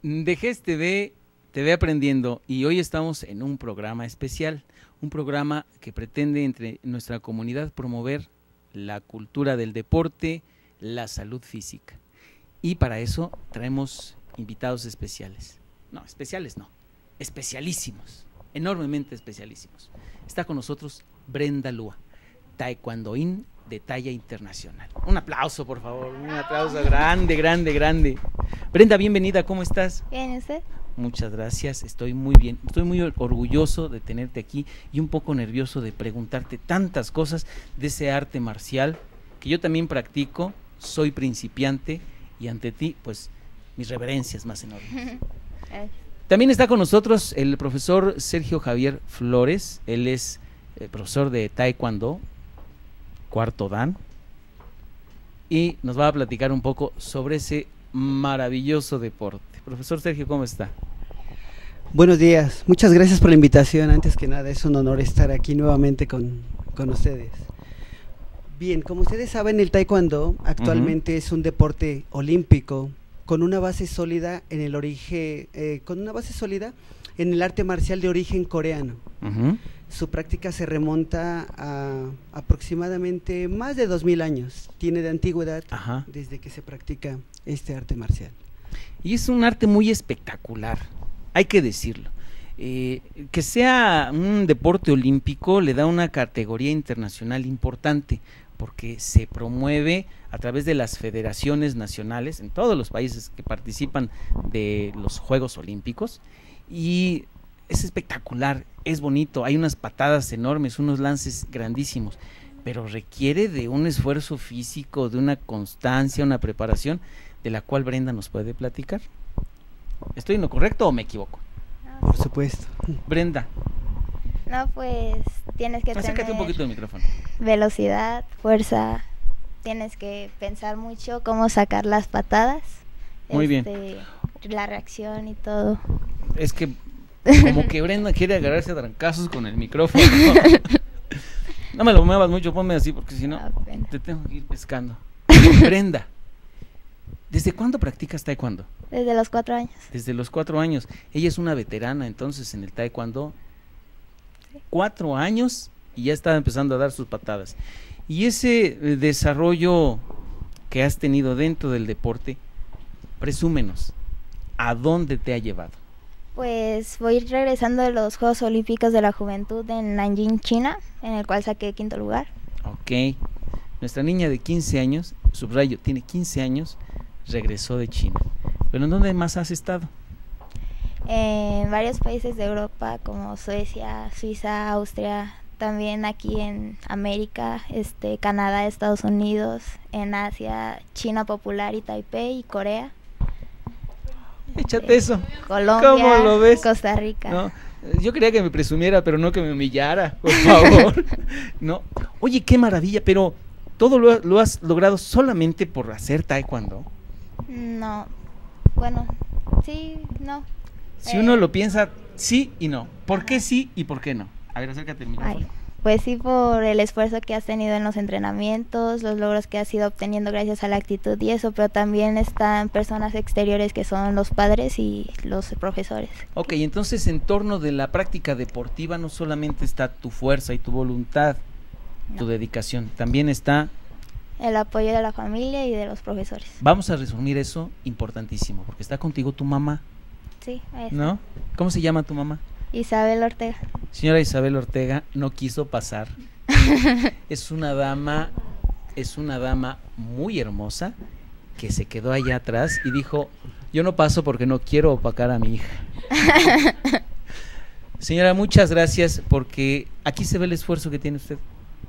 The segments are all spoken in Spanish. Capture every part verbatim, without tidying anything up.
De G E S T V, Te Ve Aprendiendo, y hoy estamos en un programa especial, un programa que pretende entre nuestra comunidad promover la cultura del deporte, la salud física. Y para eso traemos invitados especiales. No, especiales no, especialísimos, enormemente especialísimos. Está con nosotros Brenda Lua, taekwondoín de talla internacional. Un aplauso, por favor, un aplauso grande, grande, grande. Brenda, bienvenida, ¿cómo estás? Bien, ¿y usted? Muchas gracias, estoy muy bien, estoy muy orgulloso de tenerte aquí y un poco nervioso de preguntarte tantas cosas de ese arte marcial que yo también practico, soy principiante y ante ti, pues, mis reverencias más enormes. También está con nosotros el profesor Sergio Javier Flores, él es eh, profesor de Taekwondo, cuarto Dan, y nos va a platicar un poco sobre ese maravilloso deporte. Profesor Sergio, ¿cómo está? Buenos días, muchas gracias por la invitación. Antes que nada, es un honor estar aquí nuevamente con, con ustedes. Bien, como ustedes saben, el taekwondo actualmente uh-huh. es un deporte olímpico con una base sólida en el origen, eh, con una base sólida en el arte marcial de origen coreano. Uh-huh. Su práctica se remonta a aproximadamente más de dos mil años, tiene de antigüedad uh-huh. desde que se practica este arte marcial. Y es un arte muy espectacular, hay que decirlo. Eh, que sea un deporte olímpico le da una categoría internacional importante, porque se promueve a través de las federaciones nacionales en todos los países que participan de los Juegos Olímpicos, y es espectacular, es bonito, hay unas patadas enormes, unos lances grandísimos, pero requiere de un esfuerzo físico, de una constancia, una preparación, de la cual Brenda nos puede platicar. ¿Estoy en lo correcto o me equivoco? No, por supuesto. Brenda. No, pues tienes que Acércate tener un poquito del micrófono. velocidad, fuerza, tienes que pensar mucho cómo sacar las patadas. Muy este, bien. La reacción y todo. Es que como que Brenda quiere agarrarse a trancazos con el micrófono. No me lo muevas mucho, ponme así porque si no te tengo que ir pescando. Brenda, ¿desde cuándo practicas taekwondo? Desde los cuatro años. Desde los cuatro años. Ella es una veterana entonces en el taekwondo. Sí. Cuatro años y ya estaba empezando a dar sus patadas. Y ese eh, desarrollo que has tenido dentro del deporte, presúmenos, ¿a dónde te ha llevado? Pues voy regresando de los Juegos Olímpicos de la Juventud en Nanjing, China, en el cual saqué quinto lugar. Ok. Nuestra niña de quince años, subrayo, tiene quince años, regresó de China. ¿Pero en dónde más has estado? En varios países de Europa como Suecia, Suiza, Austria, también aquí en América, este, Canadá, Estados Unidos, en Asia, China Popular y Taipei y Corea. Échate eso. Colombia, ¿Cómo lo ves? Costa Rica. No, yo quería que me presumiera, pero no que me humillara, por favor. No. Oye, qué maravilla, pero ¿todo lo, lo has logrado solamente por hacer taekwondo? No, bueno, sí, no. Si eh, uno lo piensa, sí y no. ¿Por qué sí y por qué no? A ver, acércate al micrófono. Ay, pues sí, por el esfuerzo que has tenido en los entrenamientos, los logros que has ido obteniendo gracias a la actitud y eso, pero también están personas exteriores que son los padres y los profesores. Ok, entonces en torno de la práctica deportiva no solamente está tu fuerza y tu voluntad, no. tu dedicación, también está el apoyo de la familia y de los profesores. Vamos a resumir eso, importantísimo, porque está contigo tu mamá. Sí, eso. ¿No? ¿Cómo se llama tu mamá? Isabel Ortega. Señora Isabel Ortega no quiso pasar. Es una dama, es una dama muy hermosa que se quedó allá atrás y dijo, yo no paso porque no quiero opacar a mi hija. Señora, muchas gracias porque aquí se ve el esfuerzo que tiene usted.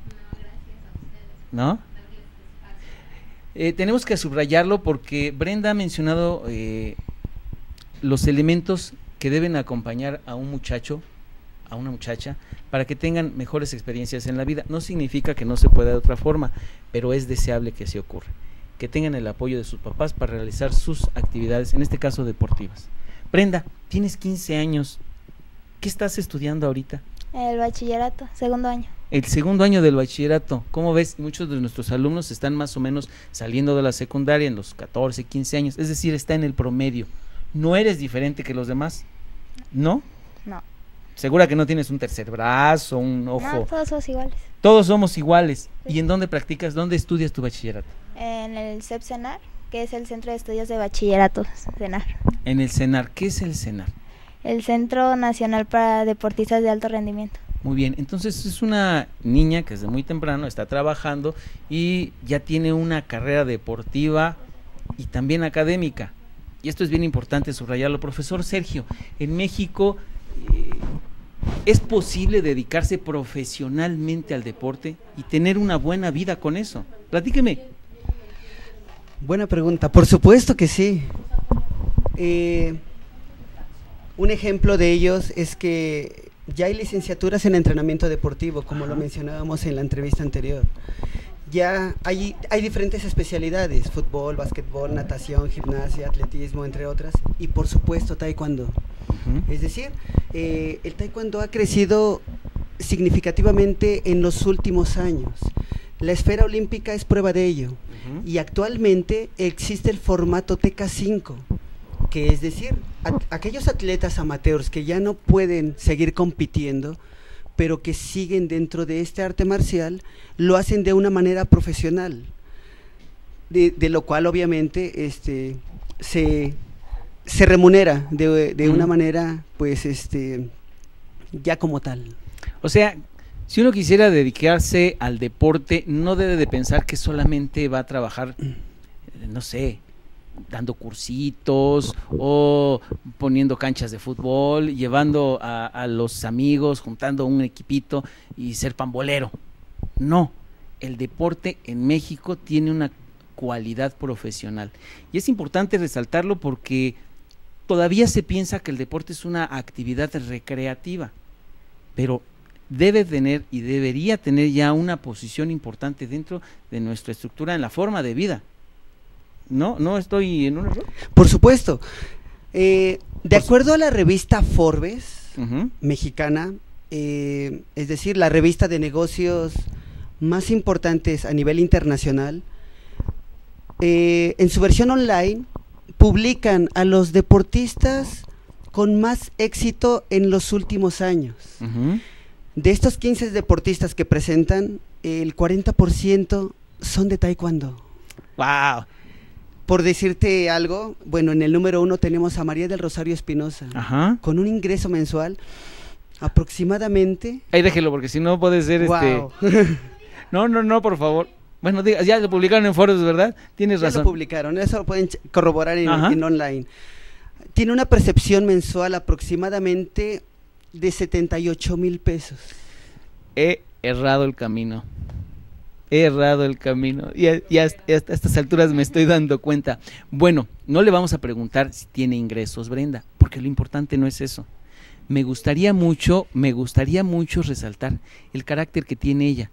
¿No? Eh, tenemos que subrayarlo porque Brenda ha mencionado eh, los elementos que deben acompañar a un muchacho, a una muchacha, para que tengan mejores experiencias en la vida. No significa que no se pueda de otra forma, pero es deseable que así ocurra. Que tengan el apoyo de sus papás para realizar sus actividades, en este caso deportivas. Brenda, tienes quince años, ¿qué estás estudiando ahorita? El bachillerato, segundo año. El segundo año del bachillerato, ¿cómo ves? Muchos de nuestros alumnos están más o menos saliendo de la secundaria en los catorce, quince años, es decir, está en el promedio. ¿No eres diferente que los demás? ¿No? No. ¿Segura que no tienes un tercer brazo, un ojo? No, todos somos iguales. Todos somos iguales. Sí. ¿Y en dónde practicas? ¿Dónde estudias tu bachillerato? En el C E P CENAR, que es el Centro de Estudios de Bachillerato CENAR. En el CENAR. ¿Qué es el CENAR? El Centro Nacional para Deportistas de Alto Rendimiento. Muy bien, entonces es una niña que desde muy temprano está trabajando y ya tiene una carrera deportiva y también académica. Y esto es bien importante subrayarlo. Profesor Sergio, en México eh, ¿es posible dedicarse profesionalmente al deporte y tener una buena vida con eso? Platíqueme. Buena pregunta, por supuesto que sí. Eh, un ejemplo de ellos es que ya hay licenciaturas en entrenamiento deportivo, como lo mencionábamos en la entrevista anterior. Ya hay, hay diferentes especialidades: fútbol, básquetbol, natación, gimnasia, atletismo, entre otras, y por supuesto taekwondo. Uh-huh. Es decir, eh, el taekwondo ha crecido significativamente en los últimos años. La esfera olímpica es prueba de ello. Uh-huh. Y actualmente existe el formato T K cinco, que es decir, a, aquellos atletas amateurs que ya no pueden seguir compitiendo, pero que siguen dentro de este arte marcial, lo hacen de una manera profesional, de, de lo cual obviamente este, se, se remunera de, de una manera, pues, este, ya como tal. O sea, si uno quisiera dedicarse al deporte, no debe de pensar que solamente va a trabajar, no sé, dando cursitos o poniendo canchas de fútbol, llevando a, a los amigos, juntando un equipito y ser pambolero. No, el deporte en México tiene una cualidad profesional y es importante resaltarlo porque todavía se piensa que el deporte es una actividad recreativa, pero debe tener y debería tener ya una posición importante dentro de nuestra estructura en la forma de vida. ¿No? ¿No estoy en un error? Por supuesto. Eh, de acuerdo a la revista Forbes, uh-huh, mexicana, eh, es decir, la revista de negocios más importantes a nivel internacional, eh, en su versión online publican a los deportistas con más éxito en los últimos años. Uh-huh. De estos quince deportistas que presentan, el cuarenta por ciento son de taekwondo. ¡Wow! Por decirte algo, bueno, en el número uno tenemos a María del Rosario Espinosa, ajá, con un ingreso mensual aproximadamente... Ahí déjelo, porque si no puede ser wow. este... No, no, no, por favor. Bueno, diga, ya lo publicaron en foros, ¿verdad? Tienes ya razón. Ya lo publicaron, eso lo pueden corroborar en, en online. Tiene una percepción mensual aproximadamente de setenta y ocho mil pesos. He errado el camino. He errado el camino y a, y a, a estas alturas me estoy dando cuenta. Bueno, no le vamos a preguntar si tiene ingresos, Brenda, porque lo importante no es eso. Me gustaría mucho, me gustaría mucho resaltar el carácter que tiene ella.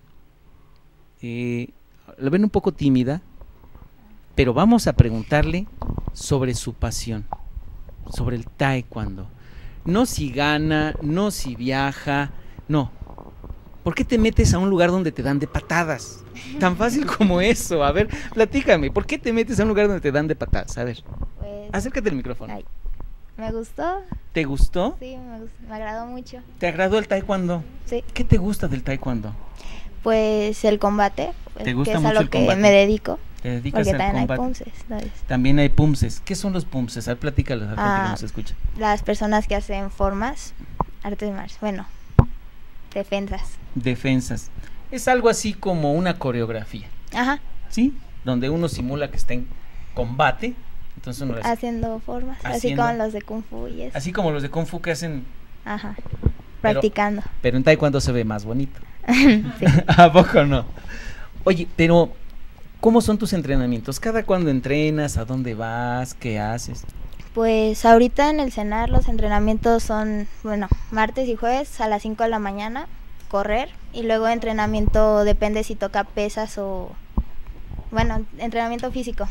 Eh, la ven un poco tímida, pero vamos a preguntarle sobre su pasión, sobre el taekwondo. No si gana, no si viaja, no. ¿Por qué te metes a un lugar donde te dan de patadas? Tan fácil como eso. A ver, platícame, ¿por qué te metes a un lugar donde te dan de patadas? A ver, pues, acércate al micrófono. Ay, ¿me gustó? ¿Te gustó? Sí, me, gustó, me agradó mucho. ¿Te agradó el taekwondo? Sí. ¿Qué te gusta del taekwondo? Pues el combate, pues, ¿te gusta que es mucho a lo el que combate? me dedico. ¿Te dedicas porque al también combate? Hay pumses, ¿sabes? También hay pumses. ¿Qué son los pumses? A ver, platícalos a la gente que nos escucha. Las personas que hacen formas, artes marciales, bueno, defensas. Defensas. Es algo así como una coreografía. Ajá. ¿Sí? Donde uno simula que está en combate. Entonces uno haciendo formas, haciendo, así como los de Kung Fu y eso. Así como los de Kung Fu que hacen. Ajá. Practicando. Pero, pero en taekwondo se ve más bonito. Sí. ¿A poco no? Oye, pero ¿cómo son tus entrenamientos? ¿Cada cuándo entrenas? ¿A dónde vas? ¿Qué haces? Pues ahorita en el CENAR los entrenamientos son, bueno, martes y jueves a las cinco de la mañana, correr, y luego entrenamiento, depende si toca pesas o, bueno, entrenamiento físico.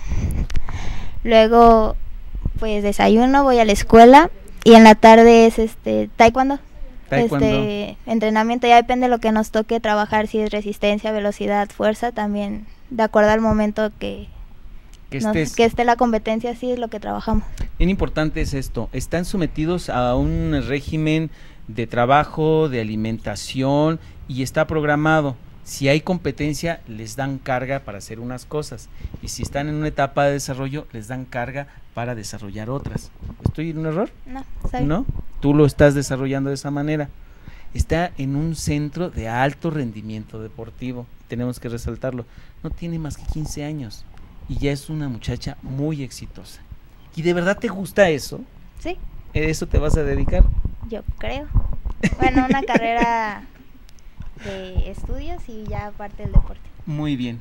Luego, pues desayuno, voy a la escuela, y en la tarde es este taekwondo. Taekwondo. Este entrenamiento, ya depende de lo que nos toque trabajar, si es resistencia, velocidad, fuerza, también de acuerdo al momento que, Que, no, estés, que esté la competencia, sí es lo que trabajamos. bien importante es esto, están sometidos a un régimen de trabajo, de alimentación y está programado. Si hay competencia, les dan carga para hacer unas cosas y si están en una etapa de desarrollo, les dan carga para desarrollar otras. ¿Estoy en un error? No, está bien. ¿No? Tú lo estás desarrollando de esa manera. Está en un centro de alto rendimiento deportivo, tenemos que resaltarlo. No tiene más que quince años y ya es una muchacha muy exitosa. ¿Y de verdad te gusta eso? Sí. ¿Eso te vas a dedicar? Yo creo. Bueno, una carrera de estudios y ya aparte del deporte. Muy bien.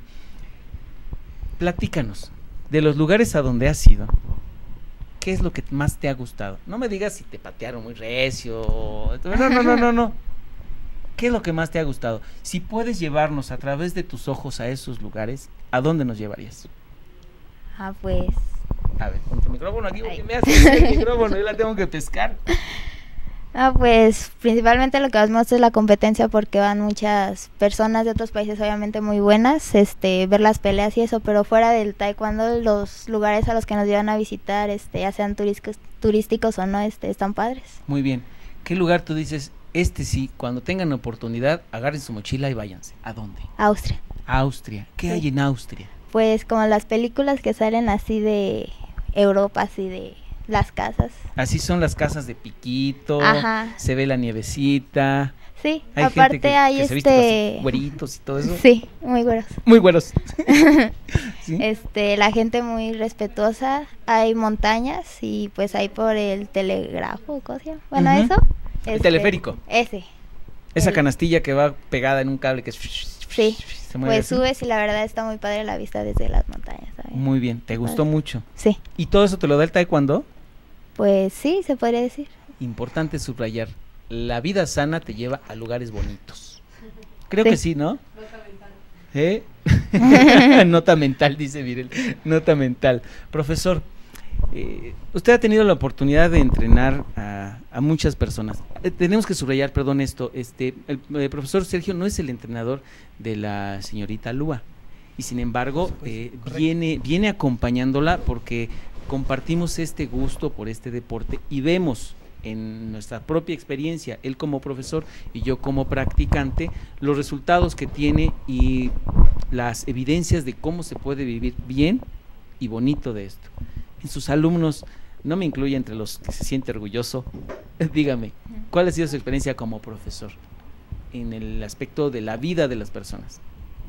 Platícanos, de los lugares a donde has ido, ¿qué es lo que más te ha gustado? No me digas si te patearon muy recio. No, no, no, no, no. ¿Qué es lo que más te ha gustado? Si puedes llevarnos a través de tus ojos a esos lugares, ¿a dónde nos llevarías? Ah, pues... A ver, con tu micrófono aquí, porque me haces el micrófono, yo la tengo que pescar. Ah, pues principalmente lo que más me gusta es la competencia porque van muchas personas de otros países obviamente muy buenas, este, ver las peleas y eso, pero fuera del taekwondo los lugares a los que nos llevan a visitar, este, ya sean turísticos, turísticos o no, este, están padres. Muy bien. ¿Qué lugar tú dices, este sí, cuando tengan oportunidad, agarren su mochila y váyanse? ¿A dónde? Austria. Austria. ¿Qué Sí. hay en Austria? Pues como las películas que salen así de Europa, así de las casas. Así son las casas de piquito, Ajá. se ve la nievecita. Sí, Hay aparte gente que, hay que se viste este... así, güeritos y todo eso. Sí, muy güeros. Muy güeros. ¿Sí? Este, la gente muy respetuosa, hay montañas y pues hay por el telegrafo, ¿cómo se llama? Bueno, Ujú. eso. El este, teleférico. Ese. Esa el- canastilla que va pegada en un cable que Sí, se mueve pues así. subes y la verdad está muy padre la vista desde las montañas, ¿sabes? Muy bien, te gustó Padre. mucho. Sí, ¿Y todo eso te lo da el taekwondo? pues sí, se podría decir. Importante subrayar, la vida sana te lleva a lugares bonitos. Creo Sí. que sí, ¿no? ¿Eh? Nota mental, dice Virel. Nota mental. Profesor, eh, usted ha tenido la oportunidad de entrenar a, a muchas personas. Eh, tenemos que subrayar, perdón, esto. Este, el, el profesor Sergio no es el entrenador de la señorita Lua. Y sin embargo, eh, viene, viene acompañándola porque compartimos este gusto por este deporte y vemos en nuestra propia experiencia, él como profesor y yo como practicante, los resultados que tiene y las evidencias de cómo se puede vivir bien y bonito de esto. En sus alumnos, no me incluye entre los que se siente orgulloso, dígame, ¿cuál ha sido su experiencia como profesor en el aspecto de la vida de las personas?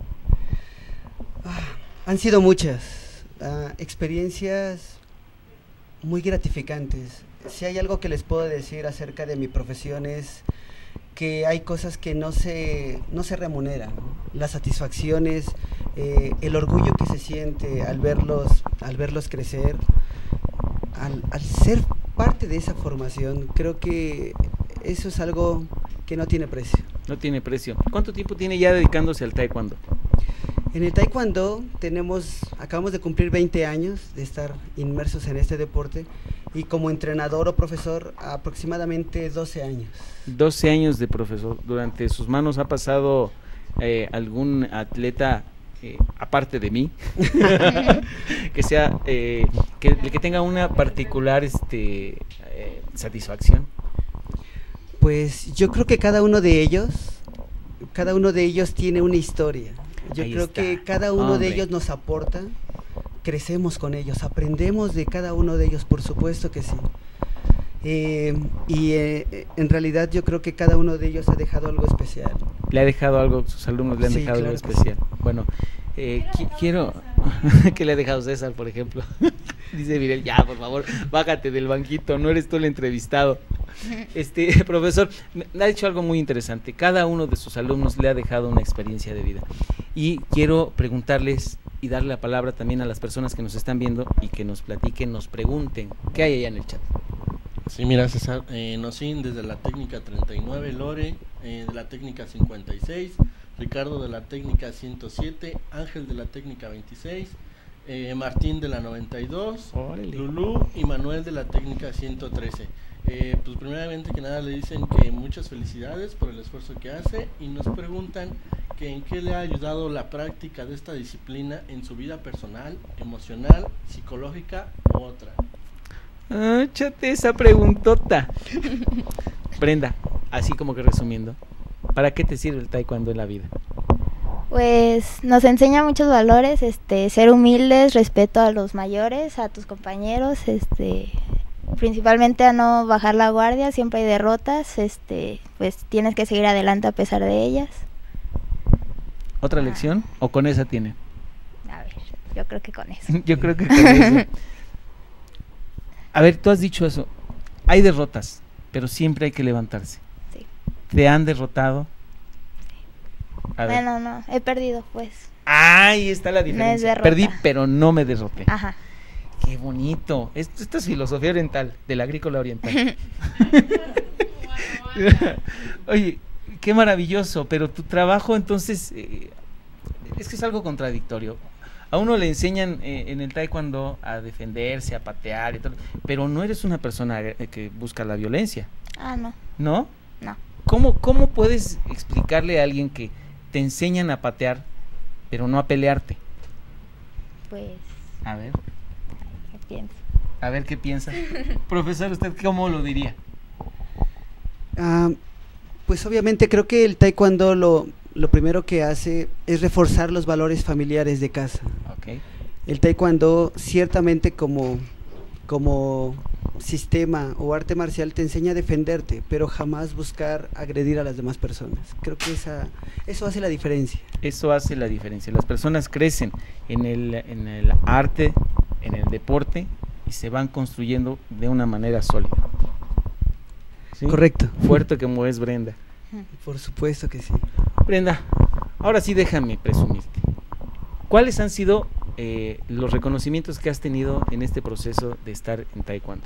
Ah, han sido muchas ah, experiencias muy gratificantes. Si hay algo que les puedo decir acerca de mi profesión es que hay cosas que no se, no se remuneran, ¿no? Las satisfacciones, eh, el orgullo que se siente al verlos, al verlos crecer, al, al ser parte de esa formación, creo que eso es algo que no tiene precio. No tiene precio. ¿Cuánto tiempo tiene ya dedicándose al taekwondo? En el taekwondo tenemos, acabamos de cumplir veinte años de estar inmersos en este deporte y como entrenador o profesor aproximadamente doce años. doce años de profesor. Durante sus manos ha pasado eh, algún atleta, eh, aparte de mí, que sea, eh, que, que tenga una particular este, eh, satisfacción. Pues yo creo que cada uno de ellos, cada uno de ellos tiene una historia. Yo Ahí creo está. que cada uno Hombre. de ellos nos aporta, crecemos con ellos, aprendemos de cada uno de ellos, por supuesto que sí. Eh, y eh, en realidad yo creo que cada uno de ellos ha dejado algo especial. Le ha dejado algo, sus alumnos le han Sí, dejado claro algo que especial. Bueno, eh, qui- quiero que le ha dejado César, por ejemplo. Dice Mirel, ya, por favor, bájate del banquito, no eres tú el entrevistado. Este, profesor, me ha dicho algo muy interesante. Cada uno de sus alumnos le ha dejado una experiencia de vida. Y quiero preguntarles y darle la palabra también a las personas que nos están viendo y que nos platiquen, nos pregunten, ¿qué hay allá en el chat? Sí, mira, César, eh, Nocín desde la técnica treinta y nueve, Lore eh, de la técnica cincuenta y seis, Ricardo de la técnica ciento siete, Ángel de la técnica veintiséis, eh, Martín de la noventa y dos, Órale. Lulú y Manuel de la técnica ciento trece. Eh, pues primeramente que nada le dicen que muchas felicidades por el esfuerzo que hace y nos preguntan que en qué le ha ayudado la práctica de esta disciplina en su vida personal, emocional, psicológica u otra. Ah, échate esa preguntota. Brenda, así como que resumiendo, ¿para qué te sirve el taekwondo en la vida? Pues nos enseña muchos valores, este, ser humildes, respeto a los mayores, a tus compañeros, este, principalmente a no bajar la guardia, siempre hay derrotas, este, pues tienes que seguir adelante a pesar de ellas. ¿Otra lección o con esa tiene? A ver, yo creo que con eso. Yo creo que con eso. A ver, tú has dicho eso, hay derrotas, pero siempre hay que levantarse. Sí. ¿Te han derrotado? A ver. Bueno, no, he perdido pues. Ahí está la diferencia. derrota. Perdí, pero no me derroté. Ajá. Qué bonito. Esto, esto es filosofía oriental, del agrícola oriental. Oye, qué maravilloso, pero tu trabajo entonces, eh, es que es algo contradictorio. A uno le enseñan eh, en el taekwondo a defenderse, a patear y todo, pero no eres una persona eh, que busca la violencia, Ah, no, ¿no? no. ¿Cómo, ¿Cómo puedes explicarle a alguien que te enseñan a patear, pero no a pelearte? Pues, A ver, ¿qué pienso? a ver qué piensa. Profesor, ¿usted cómo lo diría? Ah, pues obviamente creo que el taekwondo lo, lo primero que hace es reforzar los valores familiares de casa. Ok. El taekwondo ciertamente como, como sistema o arte marcial te enseña a defenderte, pero jamás buscar agredir a las demás personas. Creo que esa, eso hace la diferencia. Eso hace la diferencia. Las personas crecen en el, en el arte, en el deporte, y se van construyendo de una manera sólida. ¿Sí? Correcto. Fuerte como es Brenda. Por supuesto que sí. Brenda, ahora sí déjame presumirte. ¿Cuáles han sido eh, los reconocimientos que has tenido en este proceso de estar en taekwondo?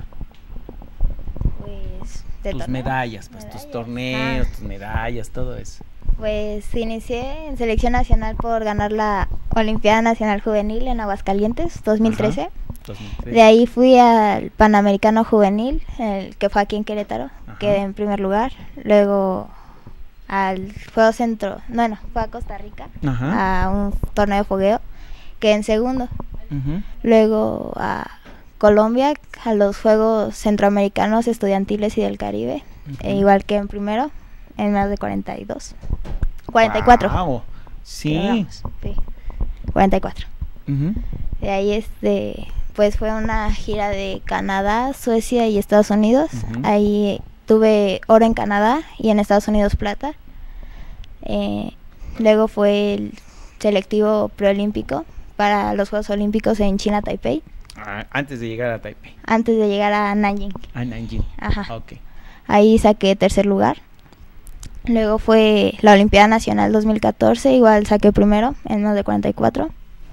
Pues, ¿de Tus torneo? medallas, pues Medallas. tus torneos, Ah. tus medallas, todo eso. Pues inicié en selección nacional por ganar la Olimpiada Nacional Juvenil en Aguascalientes, dos mil trece. Ajá. dos mil tres. De ahí fui al Panamericano Juvenil, el que fue aquí en Querétaro, Ajá. quedé en primer lugar. Luego al Juego Centro, bueno, fue a Costa Rica, Ajá. a un torneo de fogueo, quedé en segundo. Ujú. Luego a Colombia, a los Juegos Centroamericanos Estudiantiles y del Caribe, Ujú. e igual que en primero, en más de cuarenta y dos. cuarenta y cuatro. Guau, sí. Quedamos, sí. cuarenta y cuatro. Ujú. De ahí este, pues fue una gira de Canadá, Suecia y Estados Unidos. Ujú. Ahí tuve oro en Canadá y en Estados Unidos plata. Eh, luego fue el selectivo preolímpico para los Juegos Olímpicos en China, Taipei, Ah, antes de llegar a Taipei. antes de llegar a Nanjing. A Nanjing. Ajá. Ok. Ahí saqué tercer lugar. Luego fue la Olimpiada Nacional dos mil catorce, igual saqué primero en más de cuarenta y cuatro.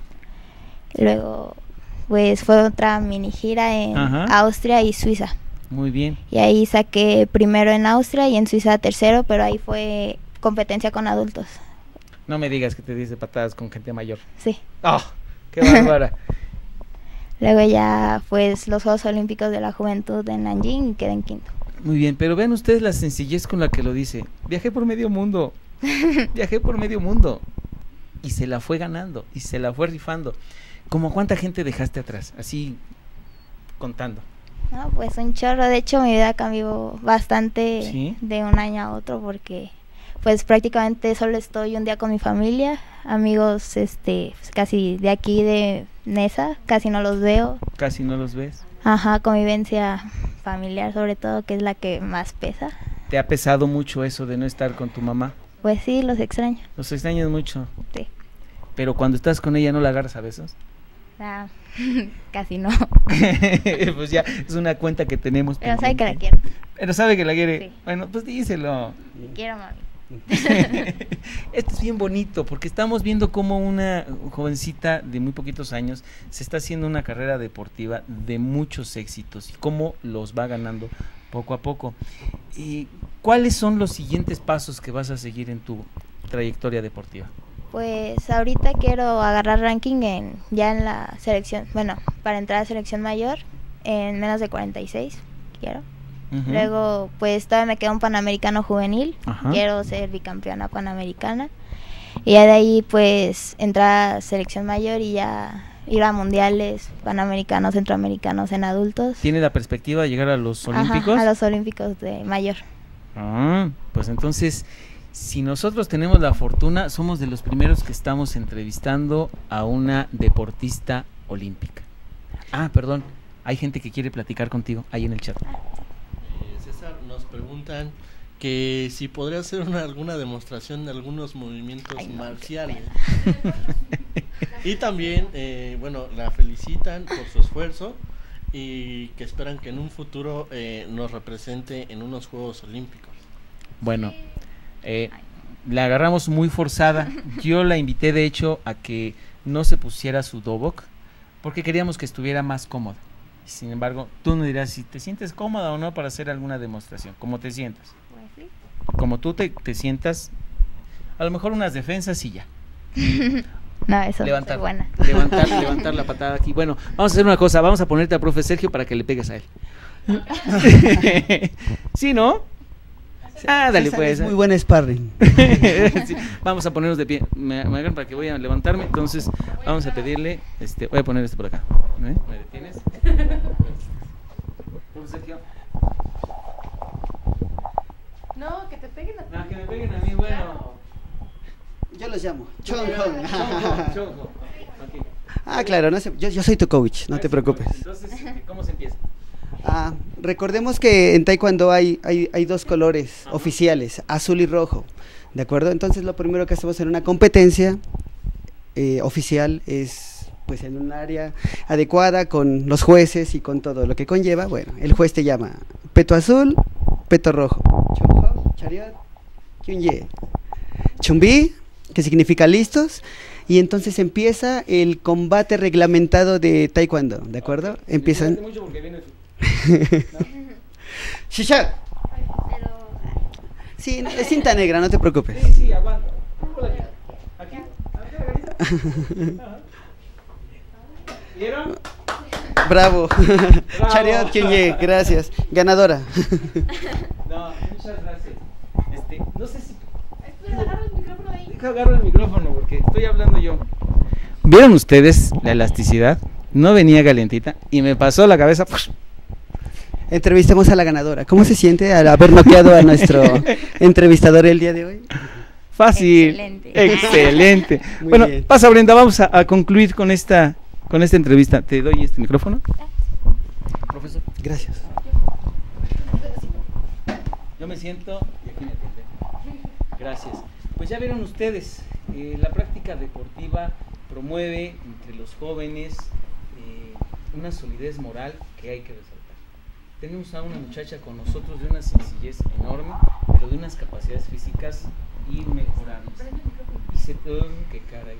Luego pues fue otra mini gira en Ajá. Austria y Suiza. Muy bien. Y ahí saqué primero en Austria y en Suiza tercero, pero ahí fue competencia con adultos. No me digas que te dice patadas con gente mayor. Sí. ¡Oh! ¡Qué bárbara! Luego ya pues los Juegos Olímpicos de la Juventud en Nanjing y quedé en quinto. Muy bien, pero vean ustedes la sencillez con la que lo dice. Viajé por medio mundo. Viajé por medio mundo. Y se la fue ganando. Y se la fue rifando. ¿Cómo cuánta gente dejaste atrás? Así, contando. No, pues un chorro. De hecho, mi vida cambió bastante ¿Sí? de un año a otro porque pues prácticamente solo estoy un día con mi familia, amigos este pues, casi de aquí de Nesa, casi no los veo. Casi no los ves. Ajá, convivencia familiar sobre todo, que es la que más pesa. ¿Te ha pesado mucho eso de no estar con tu mamá? Pues sí, los extraño. Los extrañas mucho. Sí. Pero cuando estás con ella, ¿no la agarras a besos? Ah, casi no. Pues ya, es una cuenta que tenemos. Pero sabe que la pendiente. quiero. Pero sabe que la quiere. Sí. Bueno, pues díselo. Te quiero, mami. Esto es bien bonito porque estamos viendo cómo una jovencita de muy poquitos años se está haciendo una carrera deportiva de muchos éxitos y cómo los va ganando poco a poco. ¿Y cuáles son los siguientes pasos que vas a seguir en tu trayectoria deportiva? Pues ahorita quiero agarrar ranking en ya en la selección, bueno, para entrar a selección mayor en menos de cuarenta y seis, quiero. Ujú. Luego, pues todavía me queda un Panamericano juvenil. Ajá. Quiero ser bicampeona panamericana. Y ya de ahí pues entrar a selección mayor y ya ir a mundiales, panamericanos, centroamericanos en adultos. ¿Tiene la perspectiva de llegar a los olímpicos? Ajá, a los olímpicos de mayor. Ah, pues entonces, si nosotros tenemos la fortuna, somos de los primeros que estamos entrevistando a una deportista olímpica. Ah, perdón, hay gente que quiere platicar contigo ahí en el chat. Eh, César, nos preguntan que si podría hacer una, alguna demostración de algunos movimientos Ay, no, marciales. Y también, eh, bueno, la felicitan por su esfuerzo y que esperan que en un futuro eh, nos represente en unos Juegos Olímpicos. Bueno, eh, la agarramos muy forzada. Yo la invité de hecho a que no se pusiera su dobok porque queríamos que estuviera más cómoda. Sin embargo, tú nos dirás si te sientes cómoda o no para hacer alguna demostración, como te sientas. Como tú te, te sientas, a lo mejor unas defensas y ya. No, eso levantar, es buena. Levantar, levantar la patada aquí. Bueno, vamos a hacer una cosa, vamos a ponerte al profe Sergio para que le pegues a él. ¿Sí, no? Ah, dale pues. Es muy buen sparring. Sí, vamos a ponernos de pie. Me, me hagan para que voy a levantarme. Entonces, vamos a pedirle, este, voy a poner esto por acá. ¿Eh? ¿Me detienes? Profe Sergio. No, que te peguen a ti. No, que me peguen a mí, bueno. Yo los llamo. Chonghong. Chonghong, Chonghong. Okay. Ah, claro, no sé, yo, yo soy tu coach, no te preocupes. Entonces, ¿cómo se empieza? Ah, recordemos que en Taekwondo hay, hay, hay dos colores Ajá. oficiales, azul y rojo, ¿de acuerdo? Entonces lo primero que hacemos en una competencia eh, oficial es pues en un área adecuada con los jueces y con todo lo que conlleva. Bueno, el juez te llama peto azul, peto rojo, Chonghong, Chariot, Kyunye, Chumbi, que significa listos. Y entonces empieza el combate reglamentado de Taekwondo, ¿de acuerdo? Okay. Empiezan... Shishak. Sí, es cinta negra, no te preocupes. Sí, sí, aguanta. Aquí. ¿Vieron? Bravo. Bravo. Chariot Kyunye, gracias. Ganadora. No, muchas gracias. Este, no sé si agarro el micrófono ahí. Deja agarro el micrófono porque estoy hablando yo. ¿Vieron ustedes la elasticidad? No venía calientita y me pasó la cabeza. Entrevistemos a la ganadora. ¿Cómo se siente al haber noqueado a nuestro entrevistador el día de hoy? Fácil. Excelente. Excelente. Muy bueno, bien. pasa Brenda, vamos a, a concluir con esta con esta entrevista. Te doy este micrófono. Profesor. Gracias. Yo me siento y aquí me atiende. Gracias. Pues ya vieron ustedes, eh, la práctica deportiva promueve entre los jóvenes eh, una solidez moral que hay que resaltar. Tenemos a una muchacha con nosotros de una sencillez enorme, pero de unas capacidades físicas inmejorables. Y se oh, qué caray.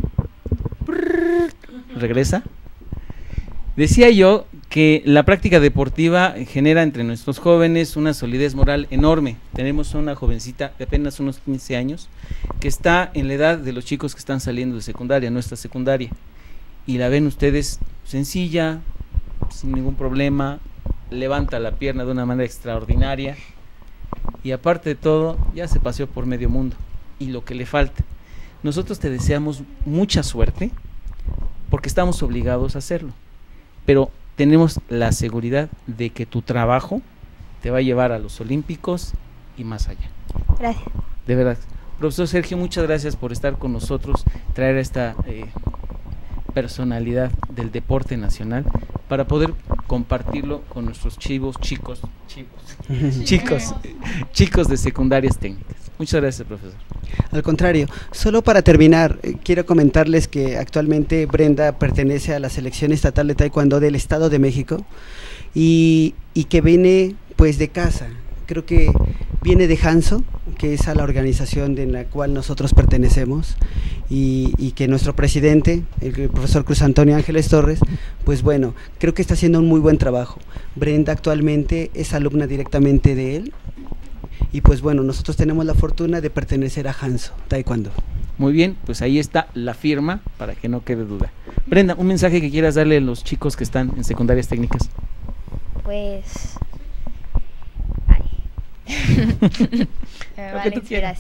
Regresa. Decía yo que la práctica deportiva genera entre nuestros jóvenes una solidez moral enorme. Tenemos una jovencita de apenas unos quince años que está en la edad de los chicos que están saliendo de secundaria, nuestra secundaria. Y la ven ustedes sencilla, sin ningún problema, levanta la pierna de una manera extraordinaria y aparte de todo ya se paseó por medio mundo y lo que le falta. Nosotros te deseamos mucha suerte porque estamos obligados a hacerlo, pero tenemos la seguridad de que tu trabajo te va a llevar a los Olímpicos y más allá. Gracias. De verdad. Profesor Sergio, muchas gracias por estar con nosotros, traer esta eh, personalidad del deporte nacional para poder compartirlo con nuestros chivos, chicos, chicos, chicos, chicos de secundarias técnicas. Muchas gracias, profesor. Al contrario, solo para terminar, eh, quiero comentarles que actualmente Brenda pertenece a la selección estatal de Taekwondo del Estado de México y, y que viene pues de casa. Creo que viene de Hanso, que es a la organización de la cual nosotros pertenecemos, y, y que nuestro presidente, el, el profesor Cruz Antonio Ángeles Torres, pues bueno, creo que está haciendo un muy buen trabajo. Brenda actualmente es alumna directamente de él, y pues bueno, nosotros tenemos la fortuna de pertenecer a Hanso Taekwondo. Muy bien, pues ahí está la firma para que no quede duda. Brenda, un mensaje que quieras darle a los chicos que están en secundarias técnicas. Pues... me va Lo que la tú inspiración.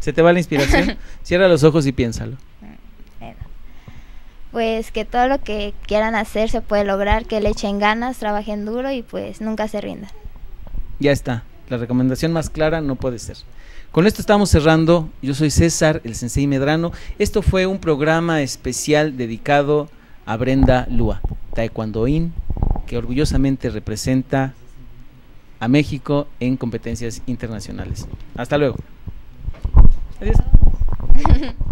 ¿Se te va la inspiración? Cierra los ojos y piénsalo. Bueno, pues que todo lo que quieran hacer se puede lograr, que le echen ganas, trabajen duro y pues nunca se rindan. Ya está, la recomendación más clara no puede ser. Con esto estamos cerrando. Yo soy César, el Sensei Medrano. Esto fue un programa especial dedicado a Brenda Lua, taekwondoín, que orgullosamente representa a México en competencias internacionales. Hasta luego. Adiós.